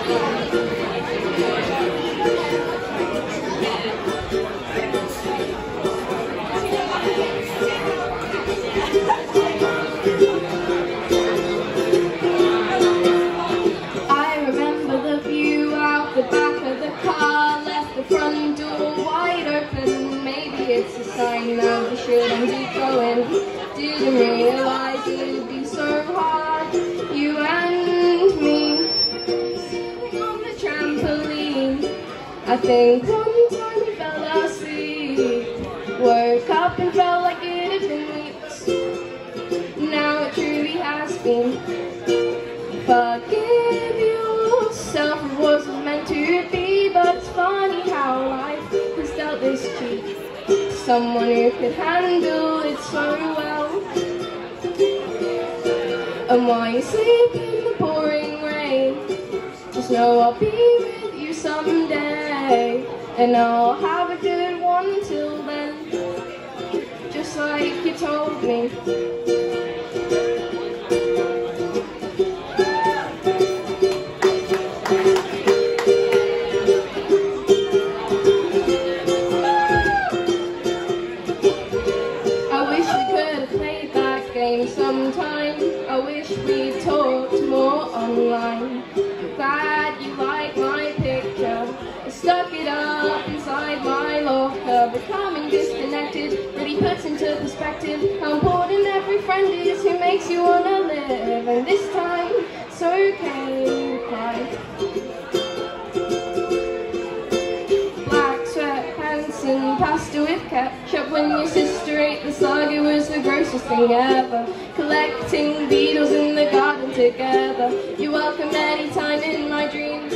I remember the view out the back of the car, left the front door wide open. Maybe it's a sign that we shouldn't be going. Didn't realize it'd be so hard. You and me sitting on the trampoline. I think one time we fell asleep, woke up and felt like it had been weeks. Now it truly has been. Forgive yourself, it wasn't meant to be, but it's funny how life has dealt this cheek. Someone who could handle it so well. And while you sleep in the pouring rain, just know I'll be with you someday. And I'll have a good one till then, just like you told me. Sometime I wish we talked more online. I'm glad you like my picture. I stuck it up inside my locker. Becoming disconnected really puts into perspective how important every friend is who makes you wanna live. And this time it's okay to cry. Black sweatpants and pasta with ketchup. When your sister ate the slug, it was the grossest thing ever. Collecting beetles in the garden together. You're welcome anytime in my dreams.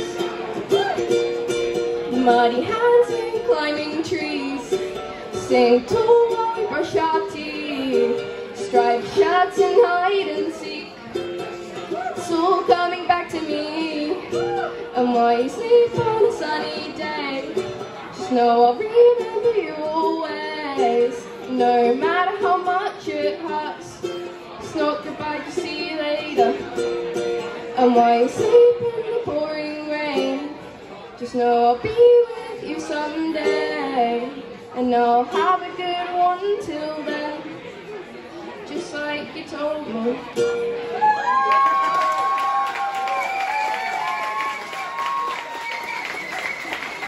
Muddy hands in climbing trees. Sing tall while we brush our teeth. Striped shirts and hide and seek. It's all coming back to me. And while you sleep on a sunny day, just know I'll remember you always. No matter how much it hurts, it's not goodbye, just see you later. And while you sleep in the pouring rain, just know I'll be with you someday. And I'll have a good one till then, just like you told me.